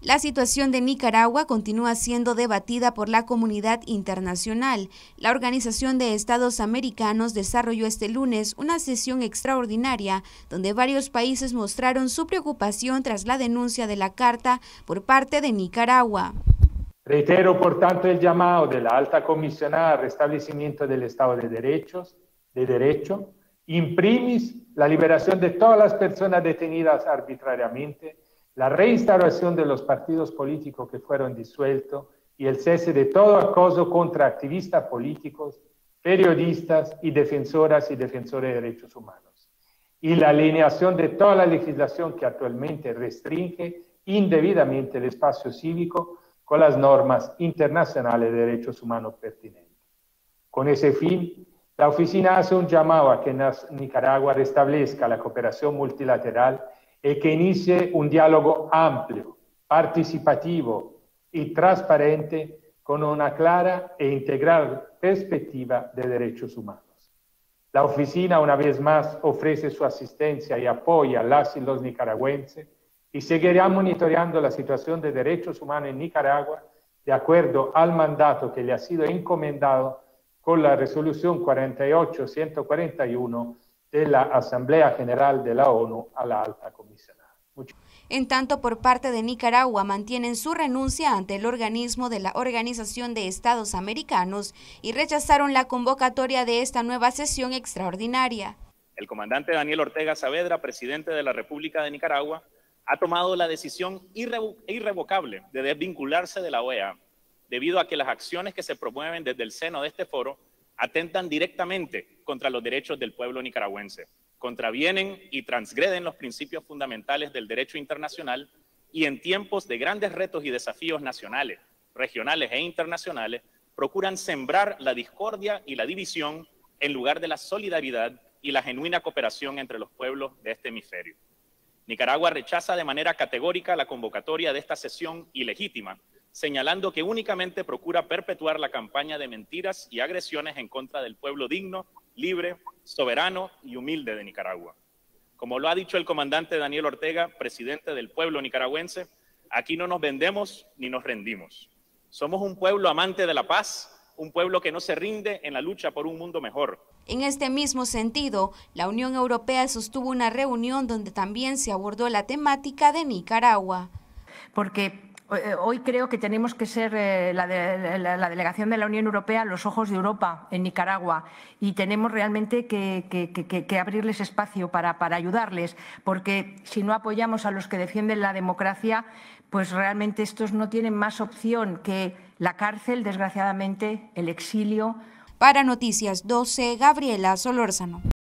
La situación de Nicaragua continúa siendo debatida por la comunidad internacional. La Organización de Estados Americanos desarrolló este lunes una sesión extraordinaria donde varios países mostraron su preocupación tras la denuncia de la Carta por parte de Nicaragua. Reitero, por tanto, el llamado de la Alta Comisionada al restablecimiento del Estado de Derecho, in primis la liberación de todas las personas detenidas arbitrariamente, la reinstauración de los partidos políticos que fueron disueltos y el cese de todo acoso contra activistas políticos, periodistas y defensoras y defensores de derechos humanos, y la alineación de toda la legislación que actualmente restringe indebidamente el espacio cívico con las normas internacionales de derechos humanos pertinentes. Con ese fin, la oficina hace un llamado a que Nicaragua restablezca la cooperación multilateral y que inicie un diálogo amplio, participativo y transparente con una clara e integral perspectiva de derechos humanos. La oficina, una vez más, ofrece su asistencia y apoya a las y los nicaragüenses y seguirá monitoreando la situación de derechos humanos en Nicaragua de acuerdo al mandato que le ha sido encomendado con la resolución 48-141 de la Asamblea General de la ONU a la Alta Comisionada. En tanto, por parte de Nicaragua mantienen su renuncia ante el organismo de la Organización de Estados Americanos y rechazaron la convocatoria de esta nueva sesión extraordinaria. El comandante Daniel Ortega Saavedra, presidente de la República de Nicaragua, ha tomado la decisión irrevocable de desvincularse de la OEA, debido a que las acciones que se promueven desde el seno de este foro atentan directamente contra los derechos del pueblo nicaragüense, contravienen y transgreden los principios fundamentales del derecho internacional y en tiempos de grandes retos y desafíos nacionales, regionales e internacionales, procuran sembrar la discordia y la división en lugar de la solidaridad y la genuina cooperación entre los pueblos de este hemisferio. Nicaragua rechaza de manera categórica la convocatoria de esta sesión ilegítima, señalando que únicamente procura perpetuar la campaña de mentiras y agresiones en contra del pueblo digno, libre, soberano y humilde de Nicaragua. Como lo ha dicho el comandante Daniel Ortega, presidente del pueblo nicaragüense, aquí no nos vendemos ni nos rendimos. Somos un pueblo amante de la paz, un pueblo que no se rinde en la lucha por un mundo mejor. En este mismo sentido, la Unión Europea sostuvo una reunión donde también se abordó la temática de Nicaragua. Porque hoy creo que tenemos que ser la delegación de la Unión Europea los ojos de Europa en Nicaragua y tenemos realmente que abrirles espacio para ayudarles, porque si no apoyamos a los que defienden la democracia, pues realmente estos no tienen más opción que la cárcel, desgraciadamente, el exilio. Para Noticias 12, Gabriela Solórzano.